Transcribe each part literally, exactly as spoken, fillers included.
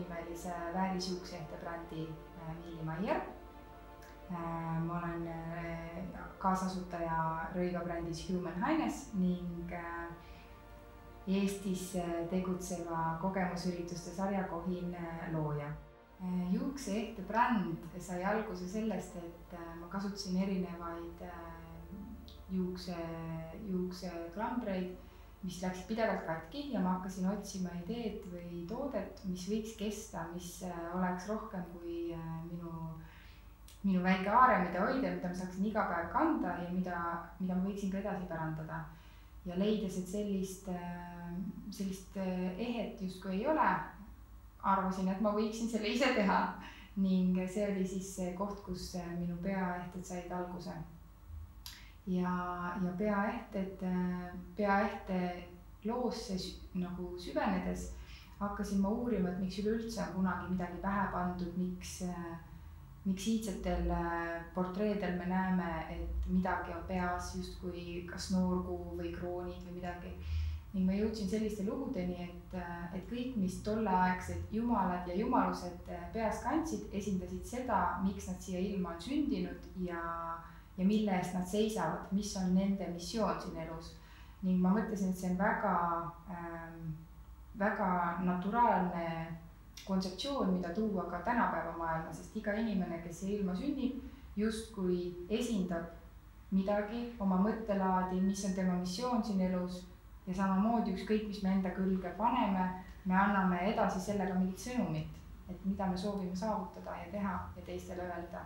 nimelise väärisjuukseehte brändi Milli Maier. Ma olen kaasasutaja rõivabrändis Human Highness ning Eestis tegutseva kogemusürituste sarja Kohin looja. Juukseehte bränd sai alguse sellest, et ma kasutasin erinevaid juukse, juukseklambreid, mis läksid pidevalt katki ja ma hakkasin otsima ideed või toodet, mis võiks kesta, mis oleks rohkem kui minu, minu väike aare, mida hoida, mida ma saaksin iga päev kanda ja mida, mida ma võiksin ka edasi pärandada. Ja leides, et sellist, sellist ehet justkui ei ole, arvasin, et ma võiksin selle ise teha ning see oli siis see koht, kus minu peaehted said alguse. Ja, ja peaehted, peaehte loosse nagu süvenedes hakkasin ma uurima, et miks üleüldse on kunagi midagi pähe pandud, miks, miks iidsetel portreedel me näeme, et midagi on peas justkui kas noorkuu või kroonid või midagi. Ning ma jõudsin selliste lugudeni, et, et kõik, mis tolleaegsed jumalad ja jumalused peas kandsid, esindasid seda, miks nad siia ilma on sündinud ja, ja mille eest nad seisavad, mis on nende missioon siin elus. Ning ma mõtlesin, et see on väga, ähm, väga naturaalne kontseptsioon, mida tuua ka tänapäeva maailma, sest iga inimene, kes siia ilma sünnib, justkui esindab midagi, oma mõttelaadi, mis on tema missioon siin elus. Ja samamoodi ükskõik, mis me enda külge paneme, me anname edasi sellega mingit sõnumit, et mida me soovime saavutada ja teha ja teistele öelda.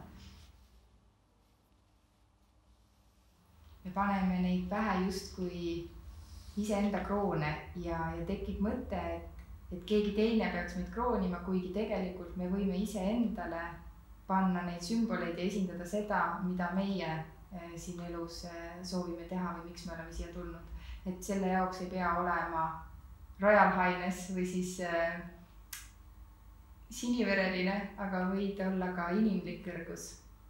Me paneme neid pähe justkui iseenda kroone ja, ja tekib mõte, et, et keegi teine peaks meid kroonima, kuigi tegelikult me võime iseendale panna neid sümboleid ja esindada seda, mida meie siin elus soovime teha või miks me oleme siia tulnud. Et selle jaoks ei pea olema Royal Highness või siis äh, sinivereline, aga võid olla ka inimlik kõrgus.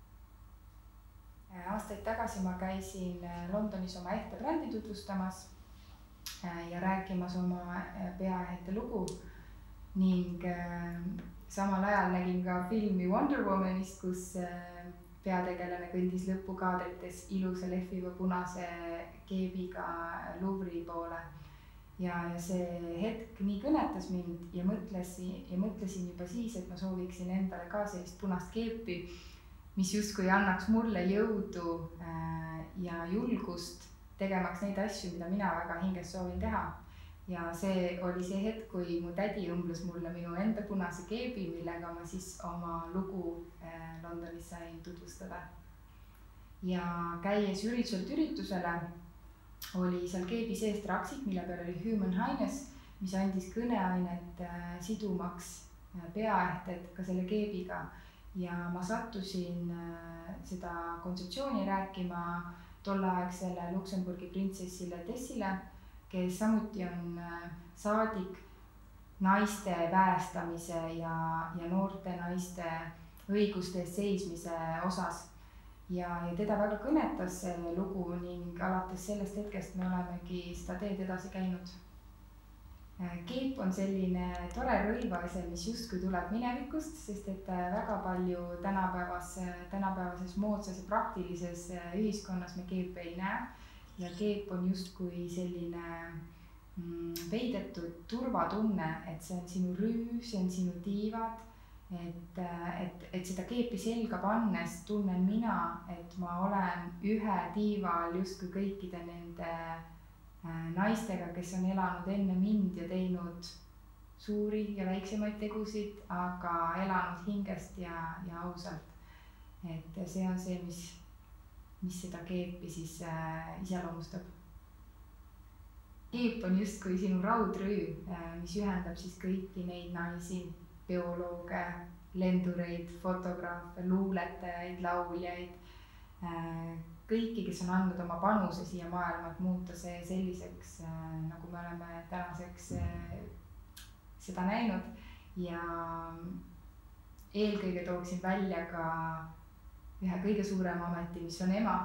Aastaid tagasi ma käisin Londonis oma ehte brändi tutvustamas äh, ja rääkimas oma peaehte lugu ning äh, samal ajal nägin ka filmi Wonder Womanist, kus äh, peategelane kõndis lõpukaadrites ilusa lehviva punase keebiga Louvre'i poole. Ja, ja see hetk nii kõnetas mind ja mõtlesin, ja mõtlesin juba siis, et ma sooviksin endale ka sellist punast keepi, mis justkui annaks mulle jõudu äh, ja julgust tegemaks neid asju, mida mina väga hinges soovin teha. Ja see oli see hetk, kui mu tädi õmblus mulle minu enda punase keebi, millega ma siis oma lugu äh, Londonis sain tutvustada. Ja käies ürituselt üritusele oli seal keebi sees traksid, mille peal oli Human Highness, mis andis kõneainet äh, sidumaks äh, peaehted ka selle keebiga. Ja ma sattusin äh, seda kontseptsiooni rääkima tolleaegsele Luksemburgi printsessile Tessile, kes samuti on saadik naiste väestamise ja, ja noorte naiste õiguste eest seismise osas. Ja, ja teda väga kõnetas see lugu ning alates sellest hetkest me olemegi seda teed edasi käinud. Keep on selline tore rõivase, mis justkui tuleb minevikust, sest et väga palju tänapäevas, tänapäevases moodsas ja praktilises ühiskonnas me keepe ei näe. Ja keep on justkui selline mm, veidetud turvatunne, et see on sinu rüü, see on sinu tiivad, et, et, et seda keepi selga pannes tunnen mina, et ma olen ühe tiival justkui kõikide nende naistega, kes on elanud enne mind ja teinud suuri ja väiksemaid tegusid, aga elanud hingest ja, ja ausalt. Et see on see, mis mis seda keepi siis äh, iseloomustab. Keep on justkui sinu raudrüü, äh, mis ühendab siis kõiki neid naisi, biolooge, lendureid, fotograafe, luuletajaid, lauljaid, äh, kõiki, kes on andnud oma panuse siia maailma, et muuta see selliseks, äh, nagu me oleme tänaseks äh, seda näinud. Ja eelkõige tooksin välja ka ühe kõige suurem ameti, mis on ema.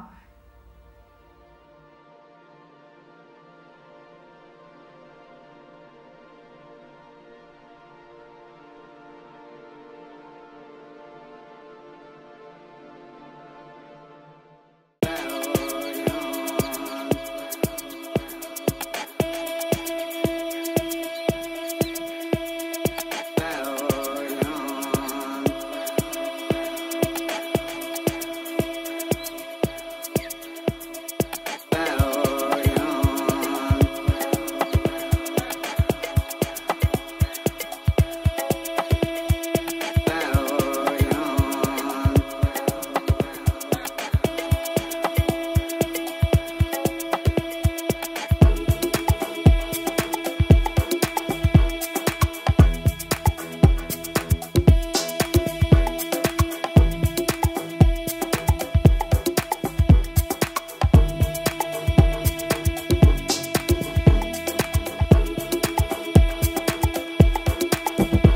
Thank you.